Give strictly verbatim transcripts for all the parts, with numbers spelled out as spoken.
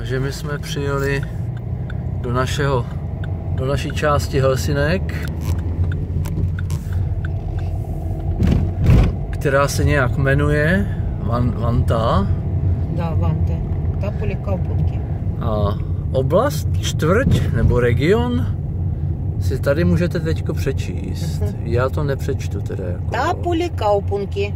Takže my jsme přijeli do našeho, do naší části Helsinek, která se nějak jmenuje Van, Vanta. Da, Vanta. Tapuli Kaupunki. A oblast, čtvrť nebo region si tady můžete teďko přečíst. Uh-huh. Já to nepřečtu teda. Jako... Tapuli Kaupunki.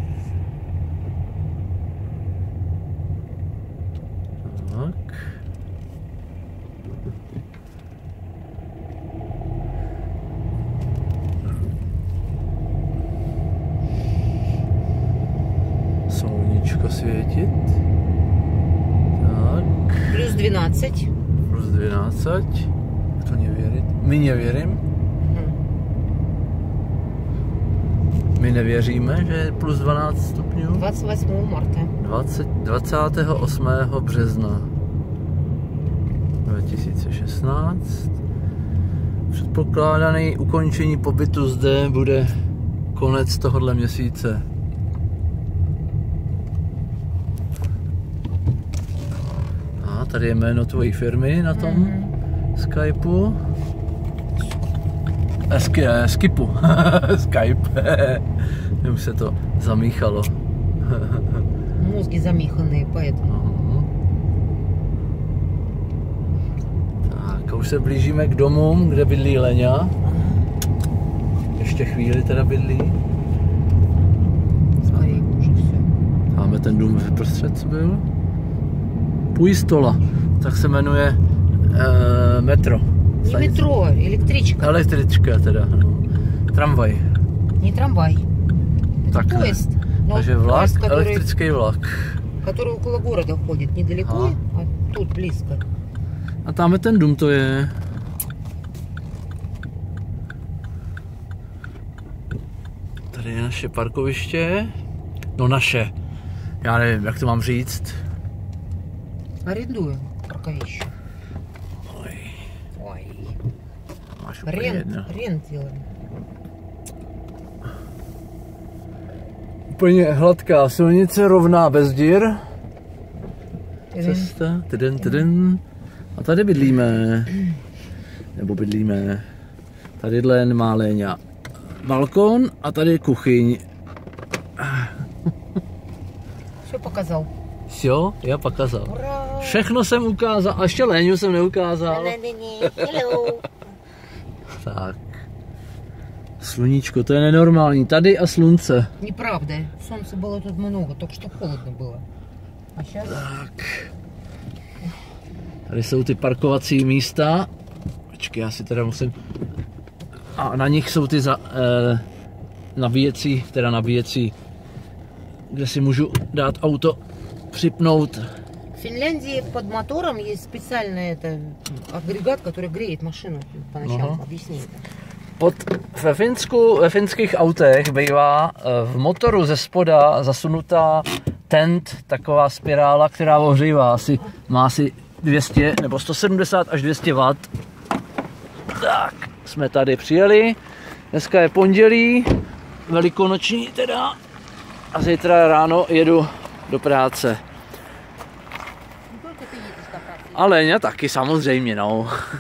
Tak. Sluníčko světit. Tak. Plus dvanáct. Plus dvanáct. To nevěřit. My nevěřím. Hmm. My nevěříme, že je plus dvanáct stupňů. dvacátého osmého marta. dvacátého osmého března dva tisíce šestnáct. Předpokládaný ukončení pobytu zde bude konec tohohle měsíce. A tady je jméno tvojí firmy na tom mm-hmm. Skypeu. Eh, sk eh, Skipu. Skype. Už se to zamíchalo. Mozgy zamíchané, поэтому. Uh-huh. Tak a už se blížíme k domům, kde bydlí Leňa. Ještě chvíli teda bydlí. Скорее уже все. Máme ten dům vyprostřed, co byl. Puistola, tak se jmenuje e, metro. Не метро, электричка. Električka teda, no. Tramvaj. Не трамвай. Это Tak поезд. Но Takže vlak, поезд, который, elektrický vlak. который около города ходит, недалеко, Aha. а тут близко. A tam ten dům to je. Tady je naše parkoviště. No naše. Já nevím, jak to mám říct. Арендую парковище. Oj, Ой. máš úplně Рент, jedno. рент делаем. Úplně hladká silnice, rovná bez dír. Рент. Cesta, tydin, tydin. A tady bydlíme. Nebo bydlíme. Tadyhle má Léňa balkon a tady je kuchyň. Все показал. Jo, já pokazal. Ура! Všechno jsem ukázal, a ještě Léňu jsem neukázal. Hello. Tak. Sluníčko, to je nenormální. Tady a slunce. Неправда. Солнца было тут много, только что холодно было. А сейчас... Tak. Tady jsou ty parkovací místa. Počkej, já si teda musím... A na nich jsou ty za, eh, nabíjecí, teda nabíjecí, kde si můžu dát auto, připnout. В Финляндии под мотором есть специальный это, агрегат, который греет машину по ночам. Ага. Объясни это. Pod, ve, Finsku, ve finských autech bývá v motoru ze spoda zasunutá tent, taková spirála, která ohřívá. Asi, má asi dvě stě nebo sto sedmdesát až dvě stě watt. Tak, jsme tady přijeli. Dneska je pondělí, velikonoční teda. A zítra ráno jedu do práce. Ale ne taky samozřejmě, no.